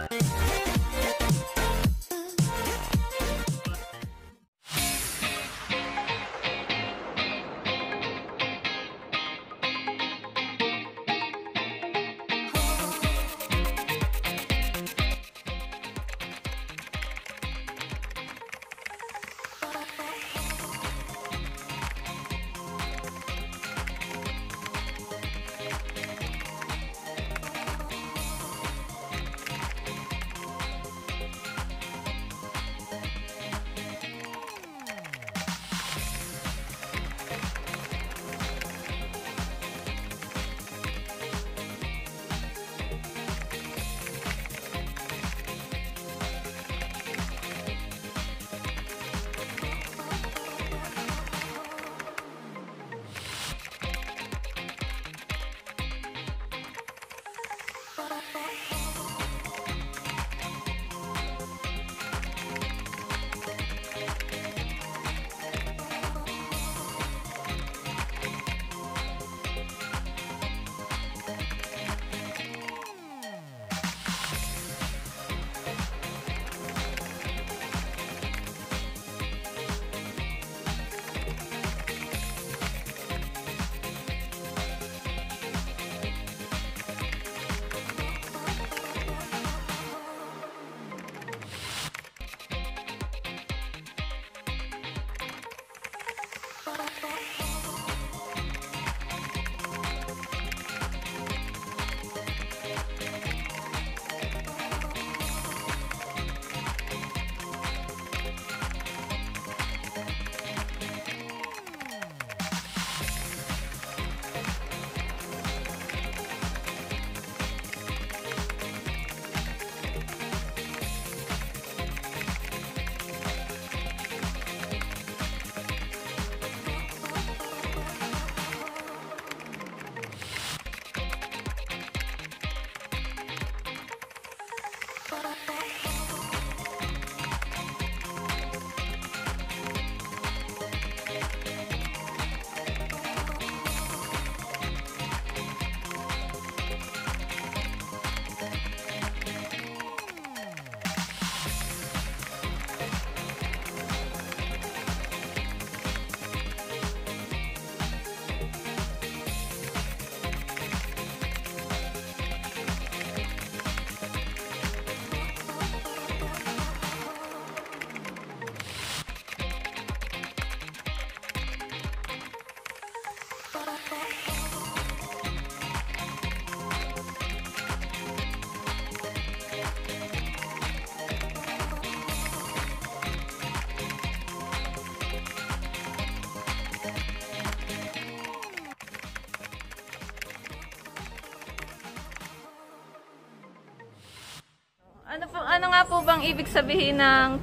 Ano nga po bang ibig sabihin ng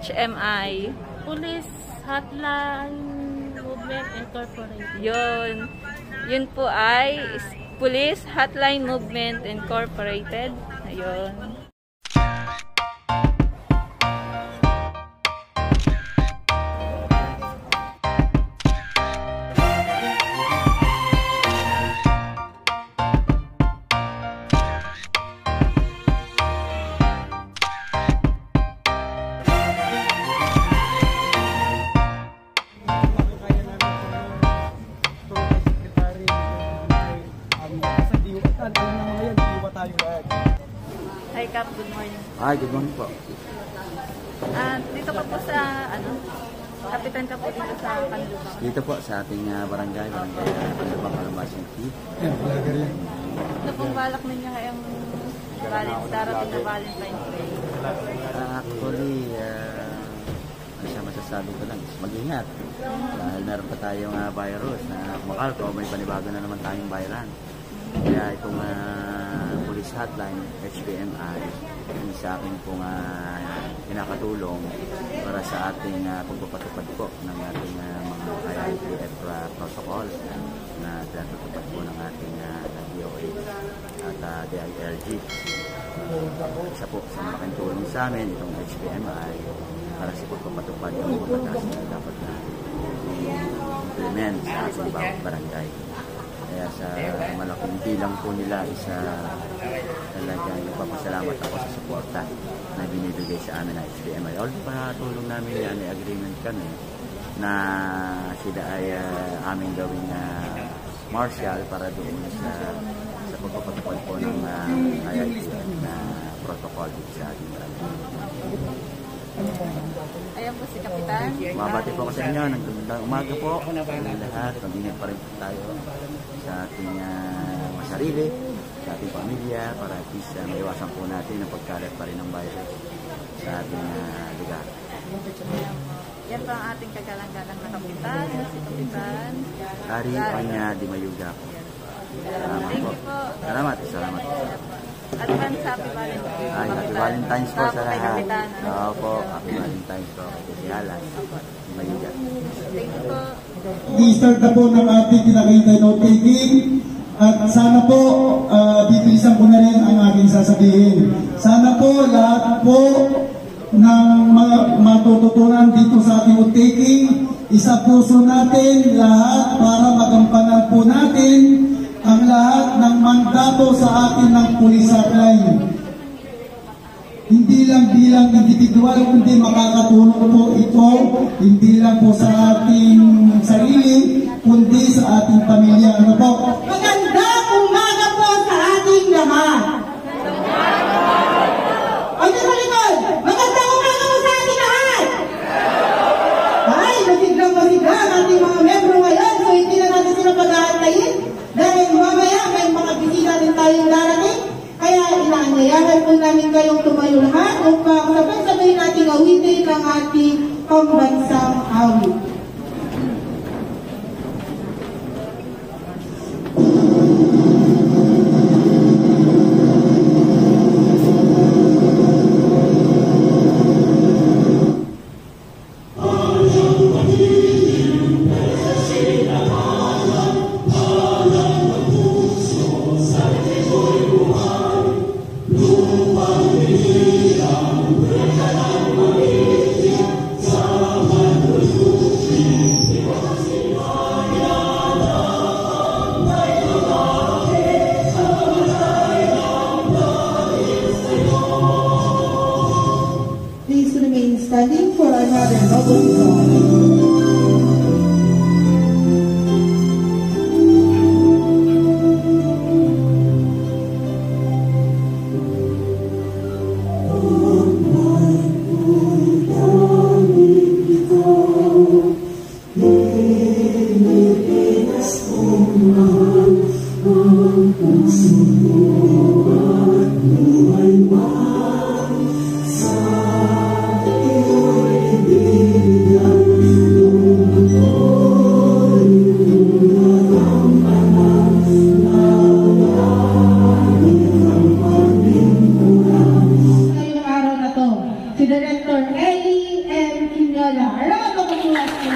PHMI? Police Hotline Movement Incorporated. Yun po ay Police Hotline Movement Incorporated. Ayun. Hi Cap, good morning. Hi, good morning po. Dito ka po sa, kapitan ka po dito sa Canlubang. Dito po sa ating barangay Canlubang, Calamba City. Ano pong balak ninyo ngayong darating na Valentine's Day? Actually, siya masasabi ko lang is mag-ingat. Dahil meron pa tayong virus na kumakalko, may panibago na naman tayong bayaran. Kaya itong police hotline, HPMI, sa akin pong pinakatulong para sa ating pagpapatupad po ng ating mga IITF protocol na pinatutupad po ng ating DOH at DILG. Isa po sa malaking tulong sa amin itong HPMI para sa pagpapatupad ng mga batas na dapat na implement sa ating bawat barangay. Kaya sa malaking bilang po nila isa talagang nagpapasalamat ako sa suporta na binibigay sa amin ng HPMI. Although patulong namin yan, may agreement kami na sila ay aming gawing martial para doon sa pagpapatupad po ng IITF na protocol dito sa ating barangay. Ayan po si Kapitan. Mabati po ako sa inyo. Nagandang umaga po. Lahat, mag-ingat pa rin tayo sa ating masarili, sa ating pamilya, para at least maiwasan po natin ang pagkalat pa rin ng virus sa ating lugar. Yan po ang ating kagalang-galang na Kapitan. Si Kapitan Ari Panya Di Mayuga po. Salamat Thank po. you po. Salamat. Advance Happy Valentine's. Ay, Happy Valentine's po sa Kay lahat. Kapitan. Opo, Happy Valentine's po. Kasi Alan, Di Mayuga. Thank you po. I-start na po ng ating kinakita note taking. At sana po, bibilisan ko na rin ang aking sasabihin. Sana po, lahat po ng mga matututunan dito sa ating note taking, isa puso natin lahat para magampanan po natin ang lahat ng mandato sa atin ng police hotline. Hindi lang bilang individual, kundi makakatulong po ito, hindi lang po sa ating sarili, kundi sa ating pamilya. Ano po? Magandang umaga po sa ating lahat. Ay, sa likod! Magandang umaga po sa ating lahat! Ay, masiglang ang ating mga membro ngayon, so hindi na natin sila pag-aantayin dahil mamaya may mga bisita din tayong darating. Kaya inaanyayahan po namin kayong tumayo lahat upang sabay-sabay nating awitin ang ating pambansang awit. Please remain standing for another noble song. Si Director Ellie M. Quinola. Alam mo kung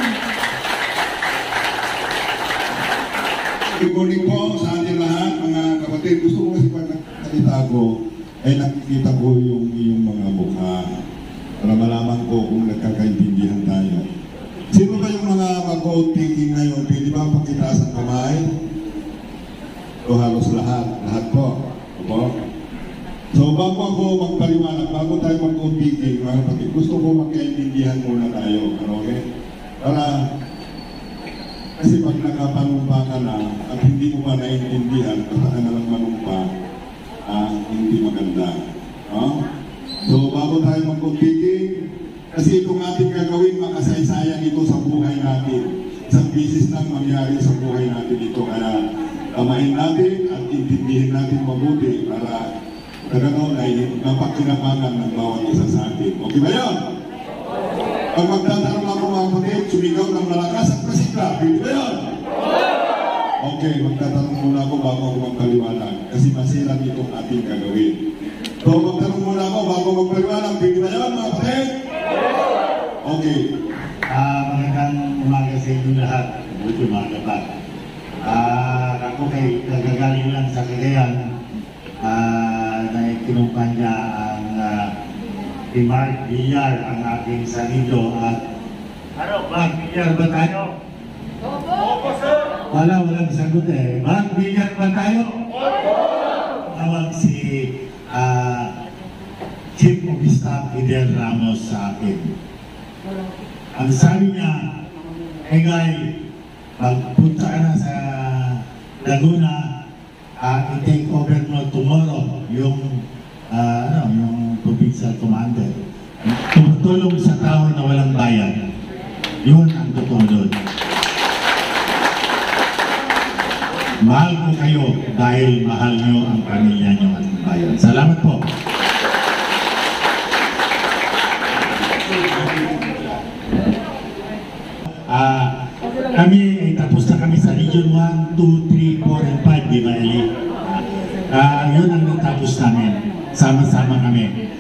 Good morning po sa ating lahat, mga kapatid. Gusto ko kasi pag nagsalita ko, ay nakikita ko yung iyong mga mukha para malaman ko kung nagkakaintindihan tayo. Sino ba yung mga mag-outtaking ngayon? Pwede ba pakitaas ang kamay? O halos lahat? Lahat po. Opo? So bago ako magpaliwanag, bago tayo mag-outtaking, mga kapatid, gusto ko magkaintindihan muna tayo. Okay? Para kasi pag nakapanumpa ka na at hindi mo pa naiintindihan, basta ka nalang manumpa, hindi maganda. So bago tayo mag-outtaking, kasi itong ating gagawin, makasaysayan ito sa buhay natin. Isang bisis nang mangyari sa buhay natin ito. Kaya tamahin natin at intindihin natin mabuti para gano'n ay napakinabangan ng bawat isa sa atin. Okay ba yun? Pag magtatanong ako mga kapatid, sumigaw ng malakas at masikla. Pwede ba yun? Okay, magtatanong muna ako bago ako magpaliwanag. Kasi masira itong ating gagawin. So magtanong muna ako bago magpaliwanag. Pwede ba yun mga kapatid? Okay. Magandang umaga sa inyo lahat. Buti mga kapat. Ako kay nagagaling lang sa Cagayan na kinumpanya ang Mark Villar, ang aking sanido at Mark Villar ba tayo? Opo, sir! walang sagot eh. Magbigyan ba tayo? Tawag si Chief of Staff Fidel Ramos sa akin. Ang sabi niya, Engay, pagpunta ka na sa Laguna, i-take over mo tomorrow yung provincial commander. Tumutulong sa tao na walang bayan. Yun ang totoo doon. Mahal ko kayo dahil mahal nyo ang pamilya nyo at bayan. Salamat po. Kami ay tapos na kami sa Region 1, 2, 3, 4, and 5, di ba, Eli? Yun ang natapos namin. Sama-sama kami.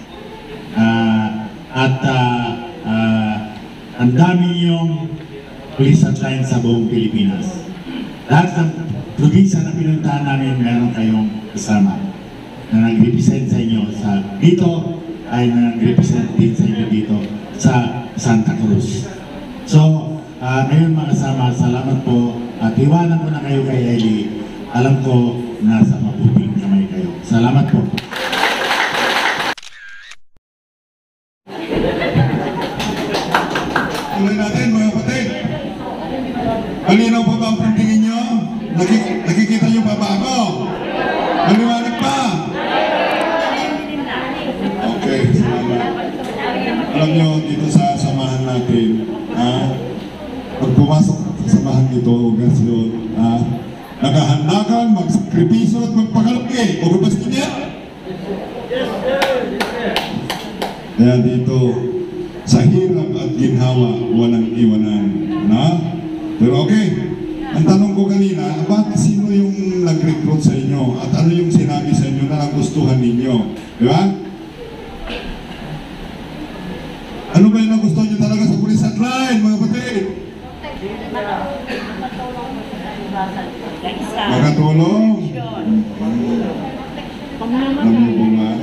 Ang dami yung police hotline sa buong Pilipinas. Lahat ng probinsya na pinuntahan namin, meron kayong kasama na nag-represent sa inyo dito ay nag-represent din sa inyo dito sa Santa Cruz. So, ngayon mga kasama, salamat po at iwanan ko na kayo kay Eli. Alam ko nasa mabuting kamay kayo. Salamat po. Tuloy natin mga kapatid. Malinaw pa ba ang pagtingin nyo? Nakikita nyo pa ba ako? Maliwanag pa? Okay, salamat. Alam nyo, dito sa samahan natin, pag pumasok sa samahan nito, organisasyon, naghahandakan, magsakripiso at magpakalaki. O babasti niya? Kaya dito, sa hirap at ginhawa, walang iwanan. Pero okay, ang tanong ko kanina, bakit sino yung nag-recruit sa inyo? At ano yung sinabi sa inyo na nagustuhan ninyo? Di ba? Ano ba yung nagustuhan nyo talaga sa police hotline, mga kapatid? Makatulong? Alam niyo po ba?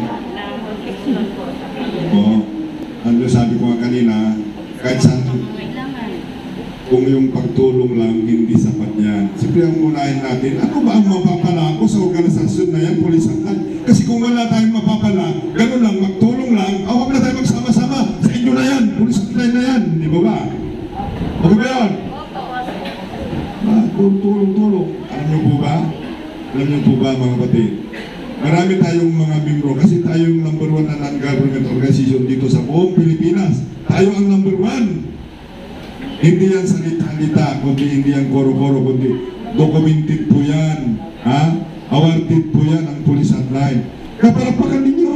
Ano sabi ko nga kanina, kahit saan, kung yung pagtulong lang, hindi sapat yan. Siyempre ang unahin natin, ano ba ang mapapala ko sa organisasyon na yan, police hotline? Kasi kung wala tayong mapapala, gano'n lang, magtulong lang, huwag na tayo magsama-sama, sa inyo na yan, police hotline na yan, di ba ba? Okay ba yan? Tulong. Alam niyo po ba? Alam niyo po ba mga kapatid? Marami tayong mga membro kasi tayo yung number 1 na non-government organization dito sa buong Pilipinas. Tayo ang number 1. Hindi yan salita-halita, kundi hindi yan koro-koro, kundi documented po yan. Awarded po yan ang police hotline. Kapalapakan ninyo!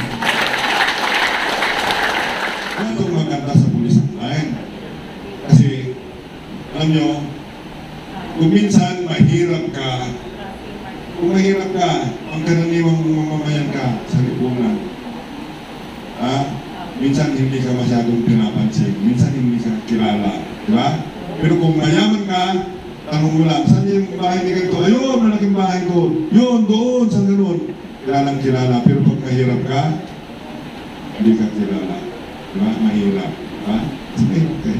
Ano ang maganda sa police hotline? Kasi, alam nyo, kung minsan mahirap ka, kung mahirap ka, ang karaniwang mamamayan ka sa lipunan, minsan hindi ka masyadong pinapansin, minsan hindi ka kilala, di ba? Pero kung mayaman ka, tanong mo lang, saan yung bahay ni ganito? Ayun, malaking bahay doon. Yun, doon, saan gano'n? Kilalang kilala, pero pag mahirap ka, hindi ka kilala. Di ba? Mahirap. Ha? Sige, okay.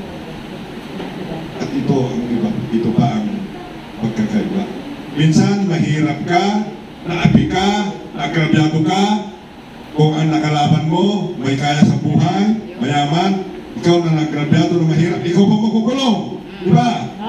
At ito ang iba, ito pa ang pagkakaiba. Minsan, mahirap ka, naapi ka, naagrabyado ka, kung ang nakalaban mo, may kaya sa buhay, mayaman, ikaw na naagrabyado na mahirap, ikaw pa magukulong. Di ba?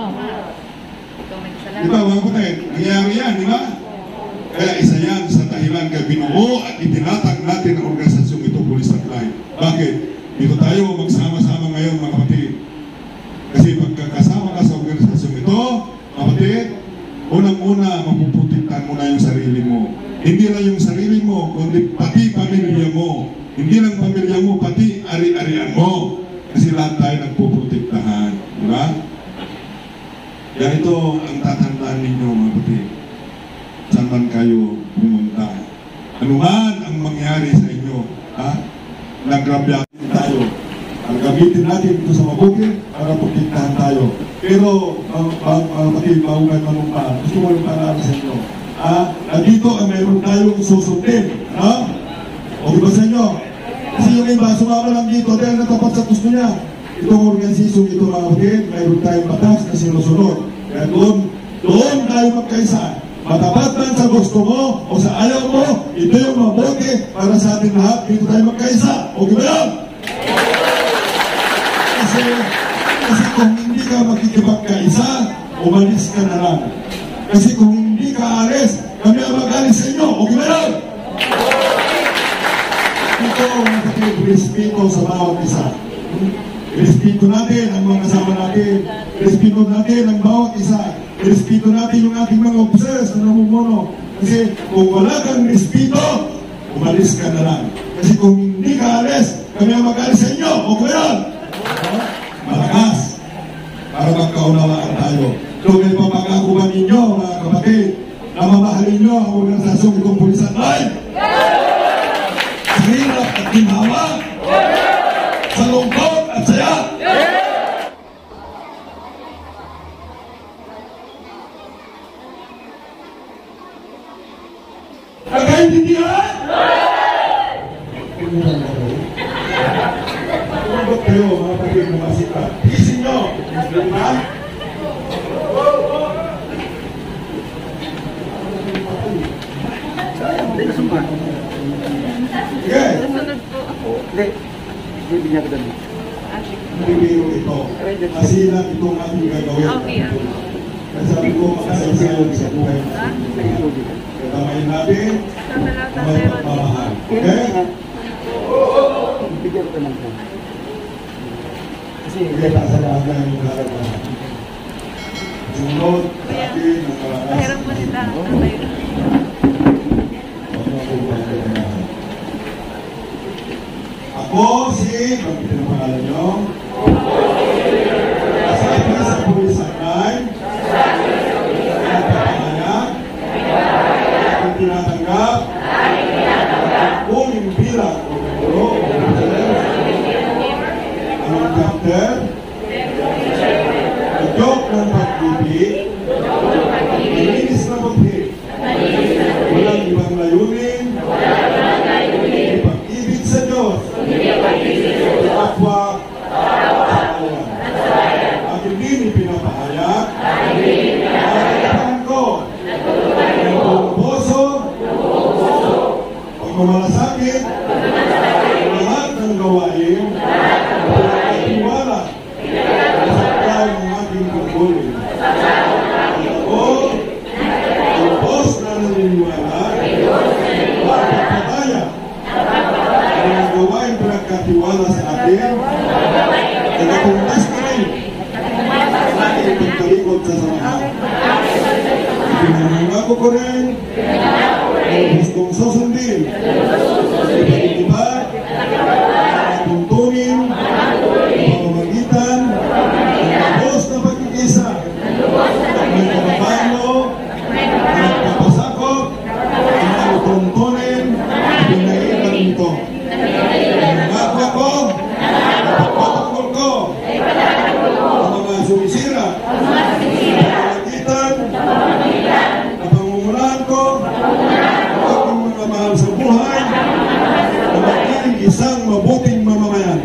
Di ba, mga kapatid? Nangyayari yan, di ba? Kaya isa yan sa dahilan kaya binuo at itinatag natin ang organisasyong ito, Police Hotline. Bakit? Dito tayo magsama-sama ngayon, mga kapatid. Kasi pagkakasama ka sa organisasyong ito, kapatid, unang-una, mapuputiktan mo na yung sarili mo. Hindi lang yung sarili mo, kundi pati pamilya mo. Hindi lang pamilya mo, pati ari-arian mo. Kasi lahat tayo nagpuprotektahan. Di ba? Kaya ito ang tatandaan ninyo, mga kapatid. Saan man kayo pumunta. Ano man ang mangyari sa inyo, nagrabyatin tayo. Ang gamitin natin ito sa mabuti para protektahan tayo. Pero, kapatid, mahugay manumpa. Gusto mo yung pangalan sa inyo. Nandito ang mayroon tayong susundin. O diba sa inyo? Kasi yung iba, sumama lang dito dahil natapat sa gusto niya. Itong organisasyon ito, mga kapatid, mayroon tayong batas na sinusunod. Kaya doon tayo magkaisa. Matapat man sa gusto mo o sa ayaw mo, ito yung mabuti para sa ating lahat. Dito tayo magkaisa. Okay ba yan? Kasi kung hindi ka makikipagkaisa, umalis ka na lang. Kasi kung hindi ka alis, kami ang mag-alis sa inyo. Okay ba yan? Ito ang respeto sa bawat isa. Respeto natin ang mga kasama natin. Respeto natin ang bawat isa. Respeto natin yung ating mga officers na namumuno. Kasi kung wala kang respeto, umalis ka na lang. Kasi kung hindi ka alis, kami ang mag-alis sa inyo. Okay yan? Malakas. Para magkaunawaan tayo. Kung may papangako ba ninyo, mga kapatid, na mamahalin nyo ang organisasyong itong Pulisan Line? Sa hirap at ginhawa? Sa lungkot at saya? Nagkaintindihan? Tumagot kayo, mga kapatid na masika. Isin nyo! Diba? Okay. Bibiro ito. Masilang itong ating gagawin. Kaya sabi ko, makasaysayan sa buhay. Katamayin natin, may pagmamahal. Okay? Kasi nasa lahat na yung harap. Sunod sa atin, ang kalakas. Mahirap mo nila. Ako si, bakit ang pangalan nyo? Kasama sa Pulisan Line. Pinagpapahayag. At tinatanggap. Kung yung bilang o guro, ang chapter, nagyok ng pag-ibig, malinis na pag-ibig, walang ibang layunin, pag-ibig sa Diyos, kapwa sa bayan. At hindi ni pinapahayag, ang ko, ang buong puso, pagmamalasakit, lahat ng gawain, pinagkatiwala, sa tayo ng ating pagkuling. Ako, ang Diyos na naniniwala, pagpapataya, ang gawain pinagkatiwala sa atin, ay napuntas na rin sa ating pagtalikod sa samahan. Pinanangako ko rin, ang gustong susundin, ipag-ibag, tuntunin, pamamagitan, ang lubos na pag-iisa, may kapapano, may papasakot, ang tuntunin, pinaitan nito. Nangako ko, napagpatakol ko, ang mga sumisira, pamamagitan, napangumulaan ko, ang mga mahal sa buhay, na maging isang mabuting mamamayan.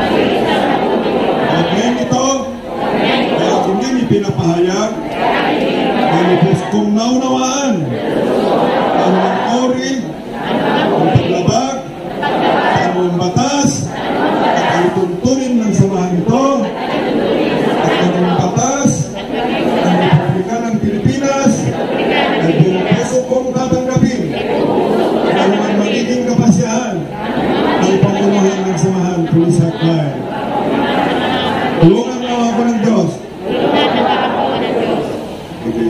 At ngayon ito, kaya hindi ni pinapahayag, ay lubos kong naunawaan, ang mga ori, ang paglabag, ang batas, at ang tuntunin ng samahan ito, at ang batas, ang Republika ng Pilipinas, ay buong puso kong tatanggapin, ang magiging kapasyahan ng pangunahan ng samahan Pulisan Line. Tulungan na ako ng Diyos. Okay.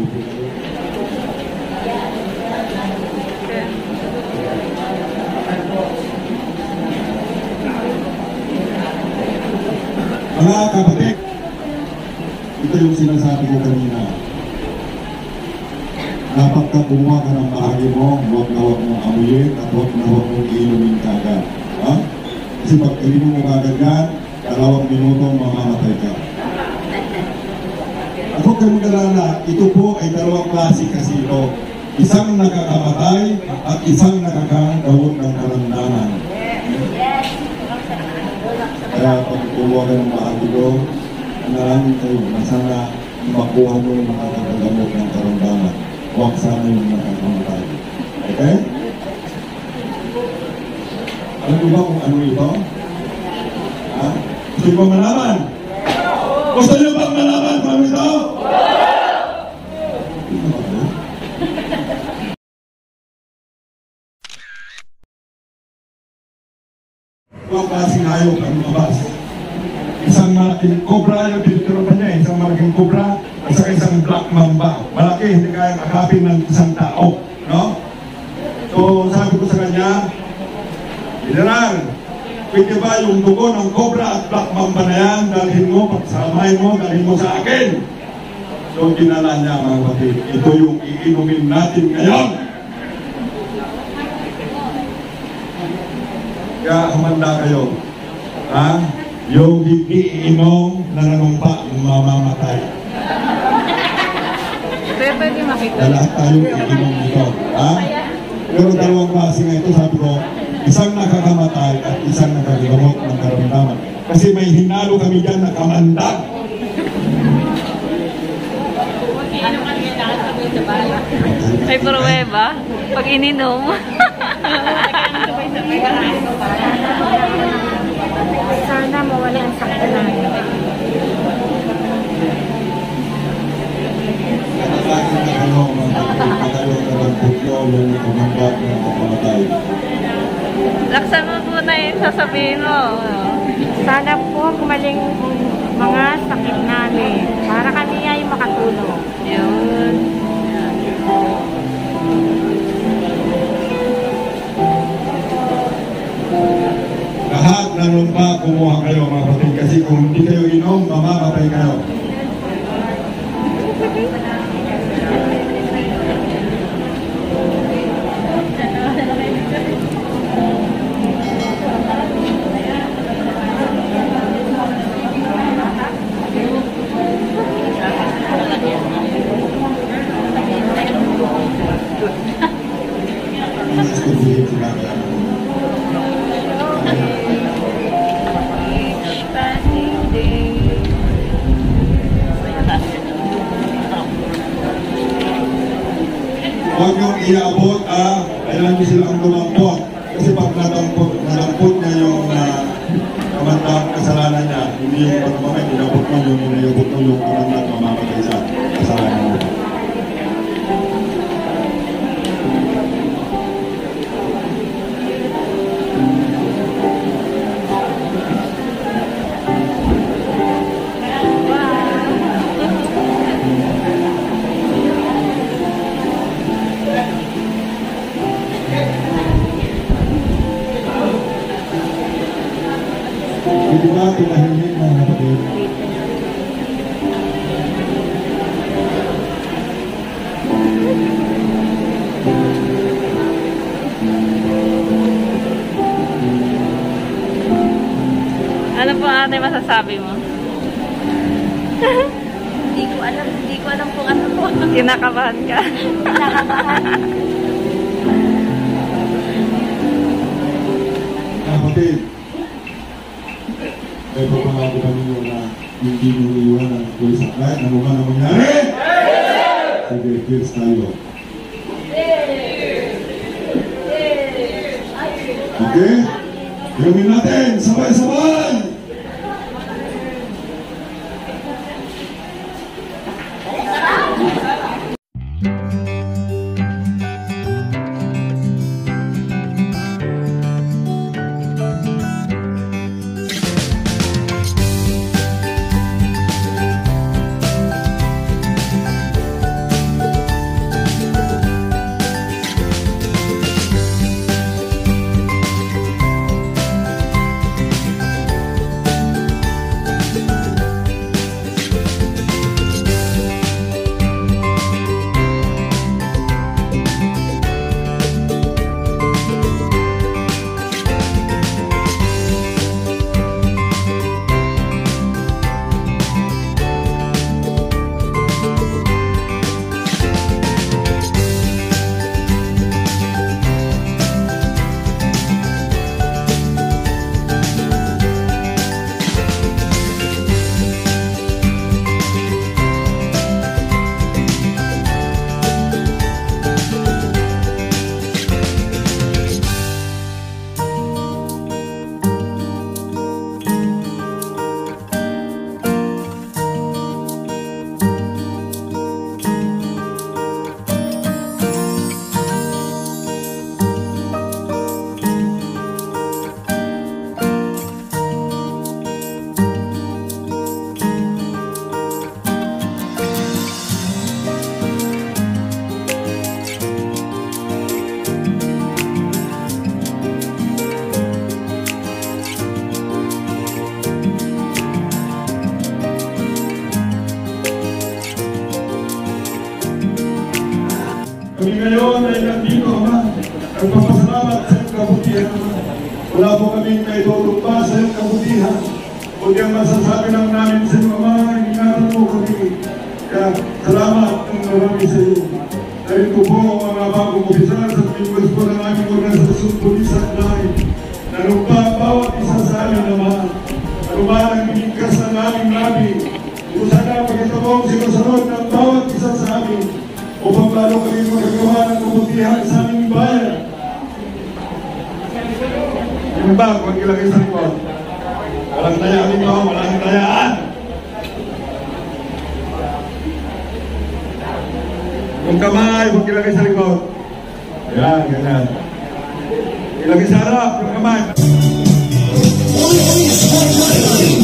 Mga kapatid, ito yung sinasabi ko kanina. Dapat ka kumuha ka ng bahagi mo, huwag na huwag mong amuyin at huwag na huwag mong iinumin kagad. Ha? Kasi pag ilinom mo kagad yan, 2 minuto mamamatay ka. At huwag kayo mag-alala, ito po ay 2 klase kasino. Isang nakakamatay at isang nakakagawot ng kalandanan. Kaya pag kumuha ka ng bahagi ko, nalangin kayo na sana makuha mo yung makakagamot ng karamdaman. Huwag sana yung nakakamatay. Okay? Alam mo ba kung ano ito? Ha? Gusto nyo bang malaman? Gusto nyo bang malaman kung ano ito? Huwag klaseng hayop ang lumabas. Isang malaking cobra yung tinuturo pa niya, isang malaking cobra, isang black mamba. Malaki, hindi kayang akapin ng isang tao. No? So, sabi ko sa kanya, General, pwede ba yung dugo ng cobra at black mamba na yan, dalhin mo, pagsamahin mo, dalhin mo sa akin? So, dinala niya mga kapatid. Ito yung iinumin natin ngayon. Kaya humanda kayo. Ha? Yung hindi iinom na nanumpa, mamamatay. Pwede makita. Lahat tayong iinom nito. Ha? Pero dalawang klase nga ito, sabi ko, isang nakakamatay at isang nakagamot ng karamdaman. Kasi may hinalo kami dyan na kamandag. May pruweba. Pag ininom. Sana mawala ang sakit namin. Nakalagin na kayo, mga kayo ng putyo, yung kamandag ng kapamatay. Laksan mo muna yung sasabihin mo. Sana po gumaling mga sakit namin para kami ay makatulong. Yun. Lahat ng lumpa, kumuha kayo mga kapatid. Kasi kung hindi kayo inom, mamamatay kayo. Huwag niyong iabot, kailangan niyo silang lumampot. Kasi pag nadampot niya yung kamandang kasalanan niya, hindi yung pagmamay, inabot mo yung inayabot mo yung kamandang mamamatay sa kasalanan mo. Hindi ba tumahimik mga kapatid? Ano po ate masasabi mo? Hindi ko alam kung ano po. Kinakabahan ka. Kapatid, may pagpapagawa ko ninyo na hindi nyo iwan ang pulis at light. Ano ba na mangyari? Sige, cheers tayo. Okay? Gawin natin, sabay-sabay! Wala po kaming kaitutugpa sa iyong kabutihan. Kundi ang masasabi lang namin sa inyo, Ama, ingatan mo kami. Kaya salamat ng marami sa iyo. Narito po ang mga bagong opisal sa members po ng aming organisasyon Pulis at Lain. Nanumpa bawat isa sa amin naman. Ano ba ang binigkas ng aming labi? Ito sana pagkatapong sinusunod ng bawat isa sa amin upang lalo kami magagawa ng kabutihan sa aming bayan. Yung ba, huwag ilagay sa likod. Walang tayaan dito, walang tayaan. Yung kamay, huwag ilagay sa likod. Yan, ganyan. Ilagay sa harap, yung kamay.